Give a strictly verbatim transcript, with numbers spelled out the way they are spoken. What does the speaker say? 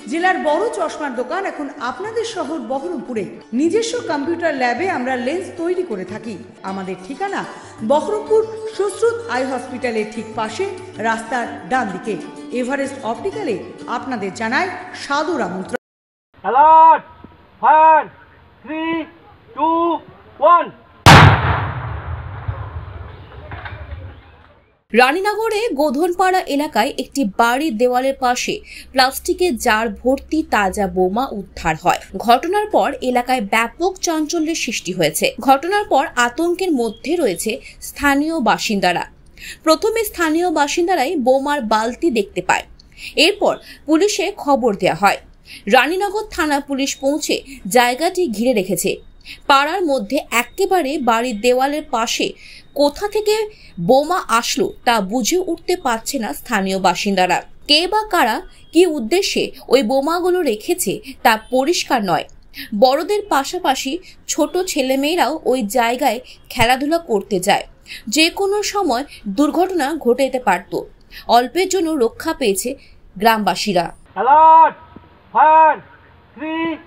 জেলার বড় চশমার দোকান এখন আপনাদের শহর বহরমপুরে। নিজস্ব কম্পিউটার ল্যাবে আমরা লেন্স তৈরি করে থাকি। আমাদের ঠিকানা বহরমপুর সুশ্রুত আই হসপিটালের ঠিক পাশে, রাস্তার ডান দিকে। এভারেস্ট অপটিক্যালে আপনাদের জানায় সাদর আমন্ত্রণ। Alert! Fire! Three, two, one. রানীনগরে গোধনপাড়া এলাকায় একটি বাড়ির দেওয়ালের পাশে প্লাস্টিকের জার ভর্তি তাজা বোমা উদ্ধার হয়। ঘটনার পর এলাকায় ব্যাপক চাঞ্চল্যের সৃষ্টি হয়েছে। ঘটনার পর আতঙ্কের মধ্যে রয়েছে স্থানীয় বাসিন্দারা। প্রথমে স্থানীয় বাসিন্দারাই বোমার বালতি দেখতে পায়। এরপর পুলিশে খবর দেওয়া হয়। রানীনগর থানা পুলিশ পৌঁছে জায়গাটি ঘিরে রেখেছে। পাড়ার মধ্যে একেবারে বাড়ির দেওয়ালের পাশে কোথা থেকে বোমা আসলো তা বুঝে উঠতে পারছে না স্থানীয় বাসিন্দারা। কে বা কারা কি উদ্দেশ্যে ওই বোমাগুলো রেখেছে তা পরিষ্কার নয়। বড়দের পাশাপাশি ছোট ছেলেমেয়েরাও ওই জায়গায় খেলাধুলা করতে যায়। যে কোনো সময় দুর্ঘটনা ঘটে যেতে পারত। অল্পের জন্য রক্ষা পেয়েছে গ্রামবাসীরা। অ্যালার্ট! ফায়ার! থ্রি,